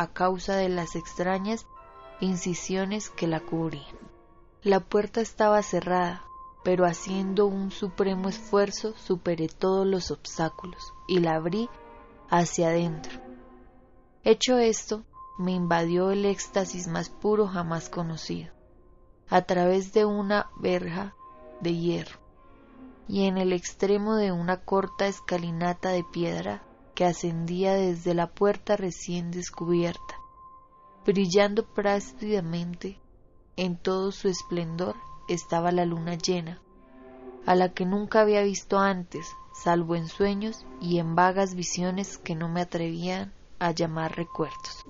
a causa de las extrañas incisiones que la cubrían. La puerta estaba cerrada, pero haciendo un supremo esfuerzo superé todos los obstáculos y la abrí hacia adentro. Hecho esto, me invadió el éxtasis más puro jamás conocido. A través de una verja de hierro y en el extremo de una corta escalinata de piedra que ascendía desde la puerta recién descubierta, brillando plácidamente en todo su esplendor, estaba la luna llena, a la que nunca había visto antes, salvo en sueños y en vagas visiones que no me atrevían a llamar recuerdos.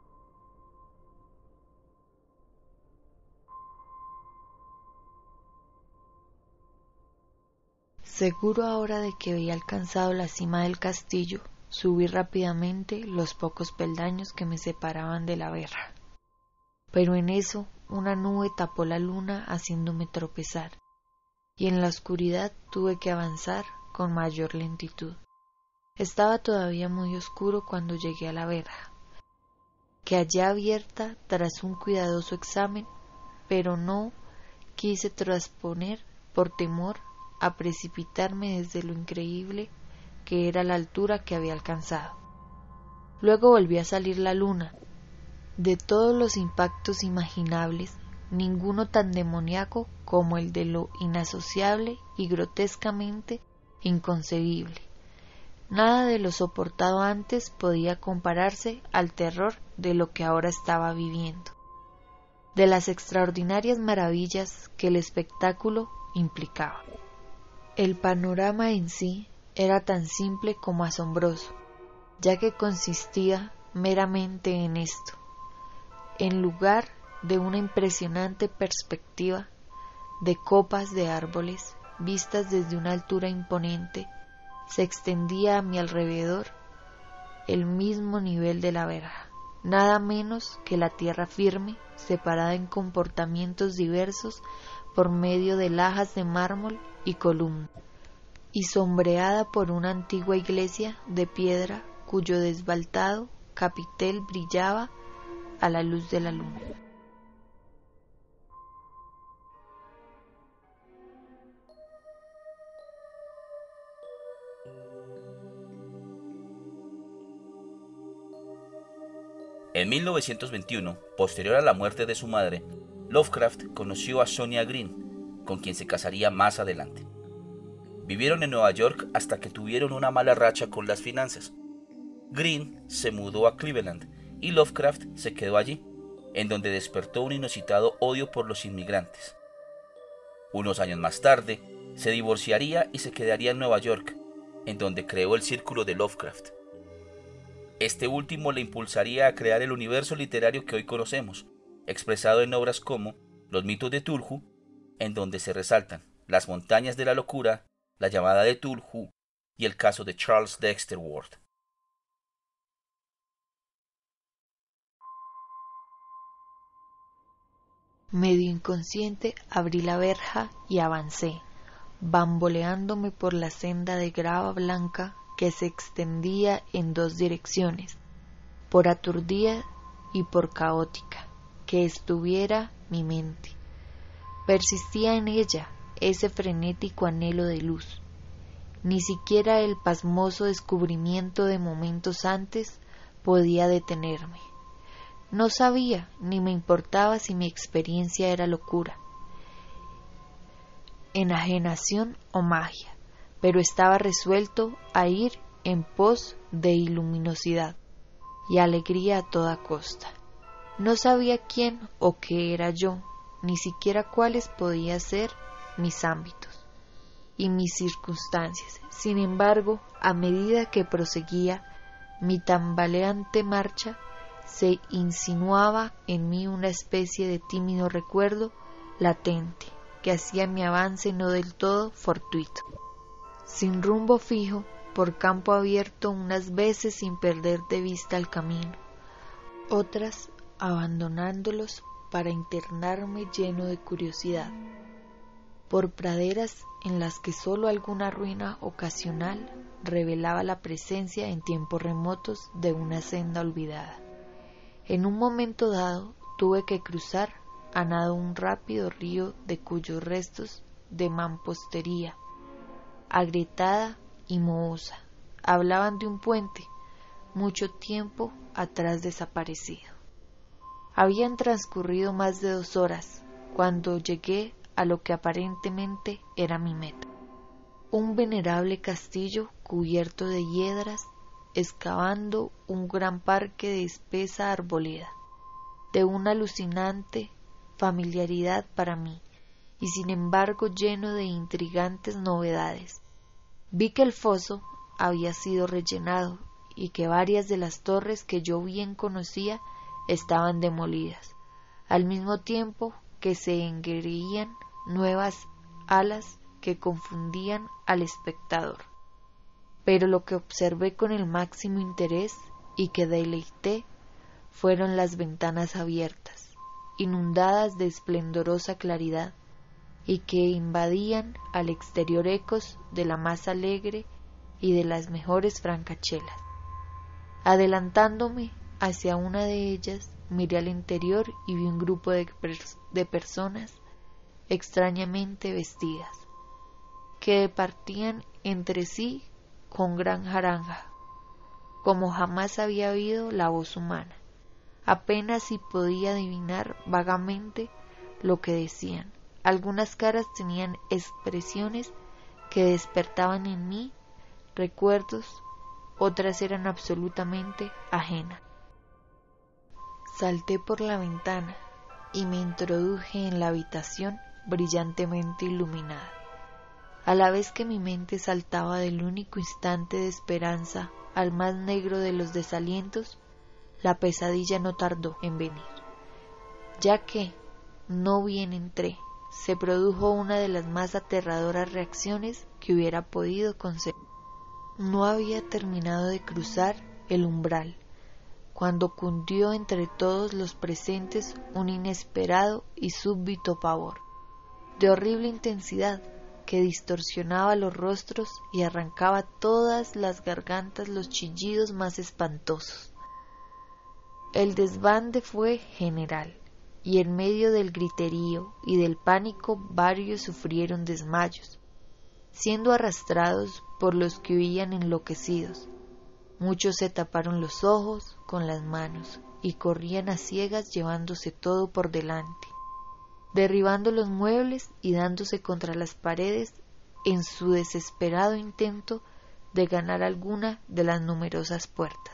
Seguro ahora de que había alcanzado la cima del castillo, subí rápidamente los pocos peldaños que me separaban de la verja. Pero en eso una nube tapó la luna haciéndome tropezar, y en la oscuridad tuve que avanzar con mayor lentitud. Estaba todavía muy oscuro cuando llegué a la verja, que hallé abierta tras un cuidadoso examen, pero no quise trasponer por temor a precipitarme desde lo increíble que era la altura que había alcanzado. Luego volvió a salir la luna. De todos los impactos imaginables, ninguno tan demoníaco como el de lo inasociable y grotescamente inconcebible. Nada de lo soportado antes podía compararse al terror de lo que ahora estaba viviendo, de las extraordinarias maravillas que el espectáculo implicaba. El panorama en sí era tan simple como asombroso, ya que consistía meramente en esto. En lugar de una impresionante perspectiva de copas de árboles vistas desde una altura imponente, se extendía a mi alrededor el mismo nivel de la verja, nada menos que la tierra firme, separada en comportamientos diversos por medio de lajas de mármol y columnas, y sombreada por una antigua iglesia de piedra cuyo desbaltado capitel brillaba a la luz de la luna. En 1921, posterior a la muerte de su madre, Lovecraft conoció a Sonia Green, con quien se casaría más adelante. Vivieron en Nueva York hasta que tuvieron una mala racha con las finanzas. Green se mudó a Cleveland y Lovecraft se quedó allí, en donde despertó un inusitado odio por los inmigrantes. Unos años más tarde, se divorciaría y se quedaría en Nueva York, en donde creó el Círculo de Lovecraft. Este último le impulsaría a crear el universo literario que hoy conocemos, expresado en obras como Los mitos de Cthulhu, en donde se resaltan Las montañas de la locura, La llamada de Cthulhu y el caso de Charles Dexter Ward. Medio inconsciente abrí la verja y avancé, bamboleándome por la senda de grava blanca que se extendía en dos direcciones, por aturdida y por caótica que estuviera mi mente. Persistía en ella ese frenético anhelo de luz. Ni siquiera el pasmoso descubrimiento de momentos antes podía detenerme. No sabía ni me importaba si mi experiencia era locura, enajenación o magia, pero estaba resuelto a ir en pos de luminosidad y alegría a toda costa. No sabía quién o qué era yo, ni siquiera cuáles podían ser mis ámbitos y mis circunstancias. Sin embargo, a medida que proseguía mi tambaleante marcha, se insinuaba en mí una especie de tímido recuerdo latente que hacía mi avance no del todo fortuito. Sin rumbo fijo, por campo abierto, unas veces sin perder de vista el camino, otras abandonándolos para internarme lleno de curiosidad, por praderas en las que sólo alguna ruina ocasional revelaba la presencia en tiempos remotos de una senda olvidada. En un momento dado tuve que cruzar a nado un rápido río de cuyos restos de mampostería, agrietada y mohosa, hablaban de un puente mucho tiempo atrás desaparecido. Habían transcurrido más de 2 horas cuando llegué a lo que aparentemente era mi meta. Un venerable castillo cubierto de hiedras, excavando un gran parque de espesa arboleda, de una alucinante familiaridad para mí, y sin embargo lleno de intrigantes novedades. Vi que el foso había sido rellenado y que varias de las torres que yo bien conocía estaban demolidas, al mismo tiempo que se engreían nuevas alas que confundían al espectador. Pero lo que observé con el máximo interés y que deleité fueron las ventanas abiertas, inundadas de esplendorosa claridad, y que invadían al exterior ecos de la más alegre y de las mejores francachelas. Adelantándome hacia una de ellas, miré al interior y vi un grupo de personas extrañamente vestidas, que departían entre sí con gran jaranja, como jamás había oído la voz humana. Apenas si podía adivinar vagamente lo que decían. Algunas caras tenían expresiones que despertaban en mí recuerdos, otras eran absolutamente ajenas. Salté por la ventana y me introduje en la habitación brillantemente iluminada. A la vez que mi mente saltaba del único instante de esperanza al más negro de los desalientos, la pesadilla no tardó en venir, ya que, no bien entré, se produjo una de las más aterradoras reacciones que hubiera podido concebir. No había terminado de cruzar el umbral cuando cundió entre todos los presentes un inesperado y súbito pavor, de horrible intensidad, que distorsionaba los rostros y arrancaba todas las gargantas los chillidos más espantosos. El desbande fue general, y en medio del griterío y del pánico varios sufrieron desmayos, siendo arrastrados por los que huían enloquecidos. Muchos se taparon los ojos con las manos y corrían a ciegas llevándose todo por delante, derribando los muebles y dándose contra las paredes en su desesperado intento de ganar alguna de las numerosas puertas.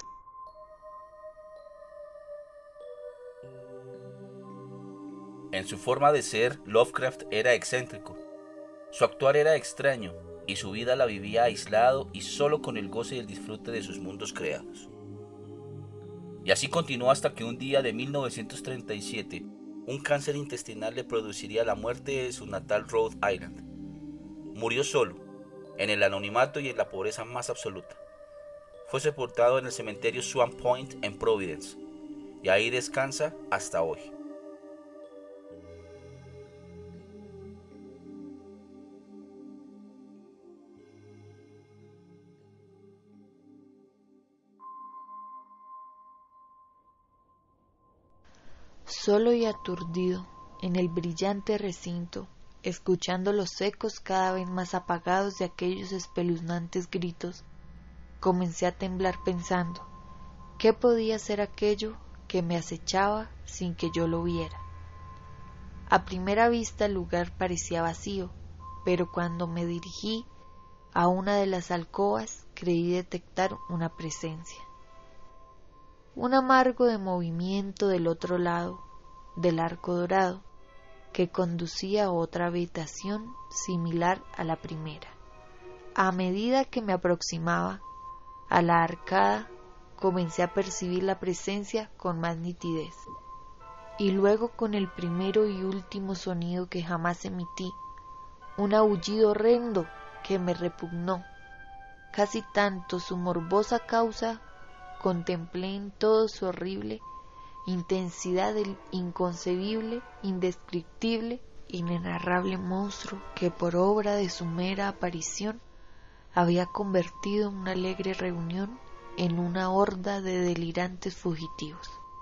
En su forma de ser, Lovecraft era excéntrico. Su actuar era extraño, y su vida la vivía aislado y solo con el goce y el disfrute de sus mundos creados. Y así continuó hasta que un día de 1937, un cáncer intestinal le produciría la muerte de su natal Rhode Island. Murió solo, en el anonimato y en la pobreza más absoluta. Fue sepultado en el cementerio Swan Point en Providence, y ahí descansa hasta hoy. Solo y aturdido en el brillante recinto, escuchando los ecos cada vez más apagados de aquellos espeluznantes gritos, comencé a temblar pensando, ¿qué podía ser aquello que me acechaba sin que yo lo viera? A primera vista el lugar parecía vacío, pero cuando me dirigí a una de las alcobas creí detectar una presencia. Un amargo de movimiento del otro lado del arco dorado, que conducía a otra habitación similar a la primera. A medida que me aproximaba a la arcada, comencé a percibir la presencia con más nitidez, y luego con el primero y último sonido que jamás emití, un aullido horrendo que me repugnó, casi tanto su morbosa causa. Contemplé en todo su horrible intensidad el inconcebible, indescriptible, inenarrable monstruo que por obra de su mera aparición había convertido una alegre reunión en una horda de delirantes fugitivos.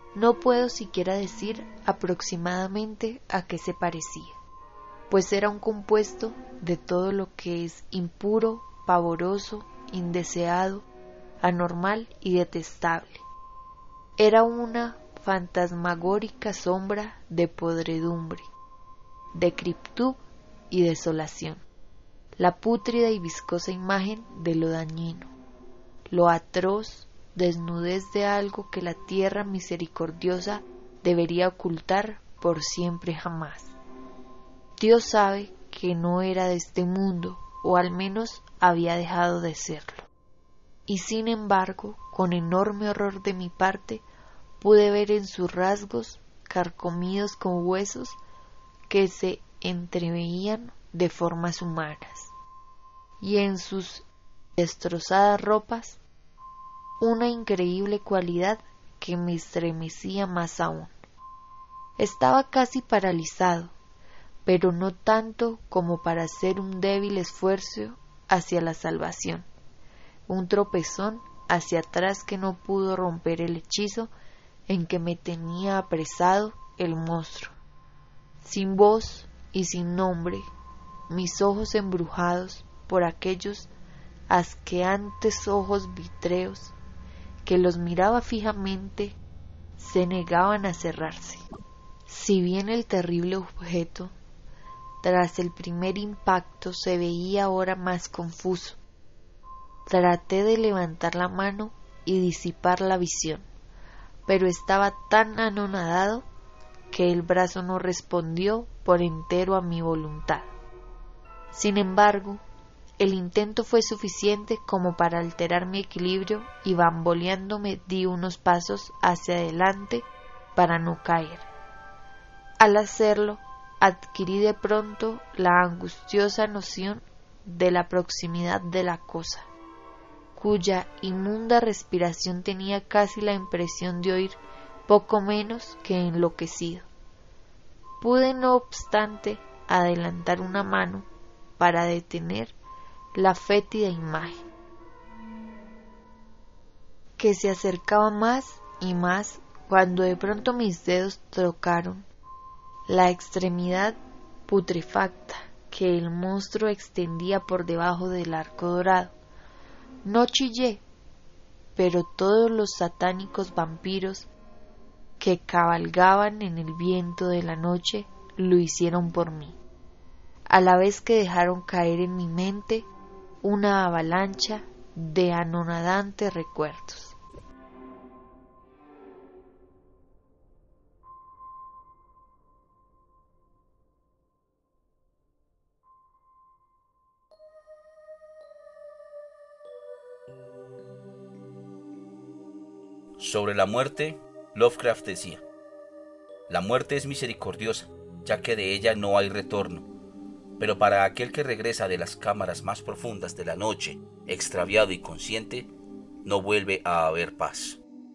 No puedo siquiera decir aproximadamente a qué se parecía, pues era un compuesto de todo lo que es impuro, pavoroso, indeseado, anormal y detestable. Era una fantasmagórica sombra de podredumbre, decrepitud y desolación, la pútrida y viscosa imagen de lo dañino, lo atroz, desnudez de algo que la tierra misericordiosa debería ocultar por siempre jamás. Dios sabe que no era de este mundo, o al menos había dejado de serlo. Y sin embargo, con enorme horror de mi parte, pude ver en sus rasgos, carcomidos como huesos, que se entreveían de formas humanas, y en sus destrozadas ropas, una increíble cualidad que me estremecía más aún. Estaba casi paralizado, pero no tanto como para hacer un débil esfuerzo hacia la salvación, un tropezón hacia atrás que no pudo romper el hechizo en que me tenía apresado el monstruo. Sin voz y sin nombre, mis ojos embrujados por aquellos asqueantes ojos vitreos que los miraba fijamente, se negaban a cerrarse. Si bien el terrible objeto, tras el primer impacto, se veía ahora más confuso, traté de levantar la mano y disipar la visión, pero estaba tan anonadado que el brazo no respondió por entero a mi voluntad. Sin embargo, el intento fue suficiente como para alterar mi equilibrio y bamboleándome di unos pasos hacia adelante para no caer. Al hacerlo, adquirí de pronto la angustiosa noción de la proximidad de la cosa, cuya inmunda respiración tenía casi la impresión de oír poco menos que enloquecido. Pude, no obstante, adelantar una mano para detener la fétida imagen, que se acercaba más y más cuando de pronto mis dedos tocaron la extremidad putrefacta que el monstruo extendía por debajo del arco dorado. No chillé, pero todos los satánicos vampiros que cabalgaban en el viento de la noche lo hicieron por mí, a la vez que dejaron caer en mi mente una avalancha de anonadantes recuerdos. Sobre la muerte, Lovecraft decía: la muerte es misericordiosa, ya que de ella no hay retorno, pero para aquel que regresa de las cámaras más profundas de la noche, extraviado y consciente, no vuelve a haber paz.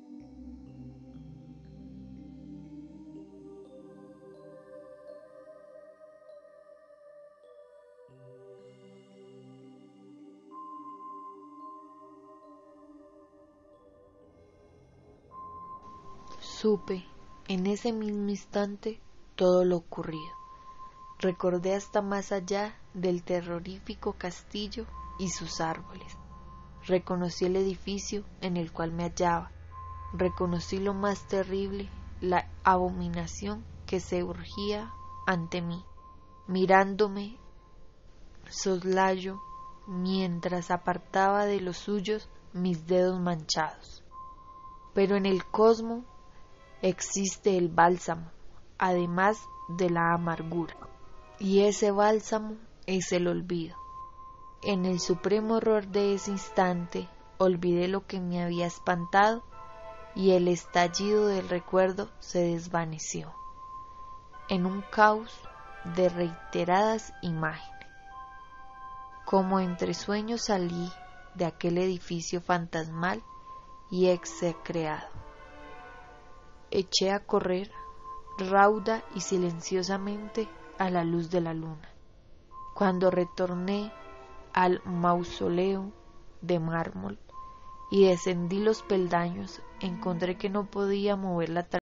Supe, en ese mismo instante, todo lo ocurrido. Recordé hasta más allá del terrorífico castillo y sus árboles. Reconocí el edificio en el cual me hallaba. Reconocí lo más terrible, la abominación que se urgía ante mí, mirándome soslayo mientras apartaba de los suyos mis dedos manchados. Pero en el cosmos existe el bálsamo, además de la amargura, y ese bálsamo es el olvido. En el supremo horror de ese instante olvidé lo que me había espantado y el estallido del recuerdo se desvaneció en un caos de reiteradas imágenes. Como entre sueños salí de aquel edificio fantasmal y execrado. Eché a correr rauda y silenciosamente a la luz de la luna. Cuando retorné al mausoleo de mármol y descendí los peldaños, encontré que no podía mover la